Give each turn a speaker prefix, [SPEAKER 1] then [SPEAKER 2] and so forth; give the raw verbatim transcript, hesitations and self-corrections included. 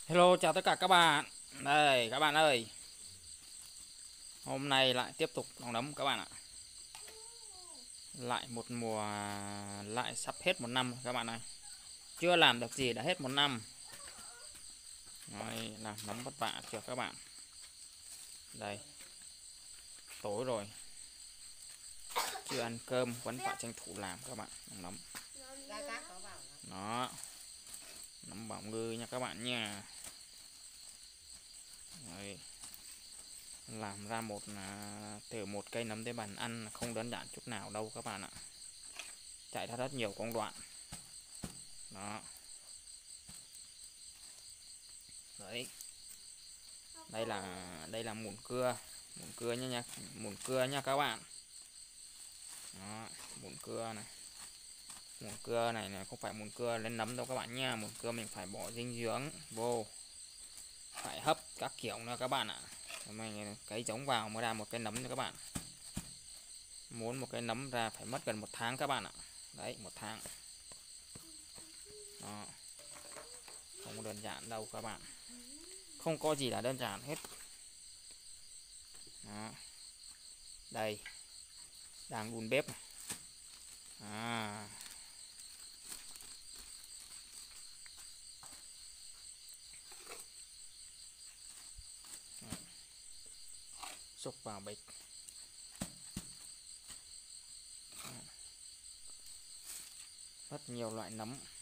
[SPEAKER 1] Hello, chào tất cả các bạn. Đây, các bạn ơi. Hôm nay lại tiếp tục lòng nấm các bạn ạ. Lại một mùa, lại sắp hết một năm các bạn ơi. Chưa làm được gì đã hết một năm. Rồi, làm nấm vất vả chưa các bạn. Đây, tối rồi. Chưa ăn cơm, vẫn phải tranh thủ làm các bạn. Lòng nấm. Đó. Nấm bảo ngư nha các bạn nha. Rồi. Làm ra một à, từ một cây nấm tới bàn ăn không đơn giản chút nào đâu các bạn ạ. Chạy ra rất nhiều công đoạn. Đó. Đấy. Đây là đây là mùn cưa, mùn cưa nha nha, mùn cưa nha các bạn. Đó, mùn cưa này. Mùn cưa này này không phải mùn cưa lên nấm đâu các bạn nha, mùn cưa mình phải bỏ dinh dưỡng vô. Phải hấp các kiểu nữa các bạn ạ. Mình cấy giống vào mới ra một cái nấm cho các bạn. Muốn một cái nấm ra phải mất gần một tháng các bạn ạ. Đấy, một tháng. Đó. Không đơn giản đâu các bạn. Không có gì là đơn giản hết. Đó. Đây. Đang đun bếp này. À. Xúc vào bịch. Rất nhiều loại nấm.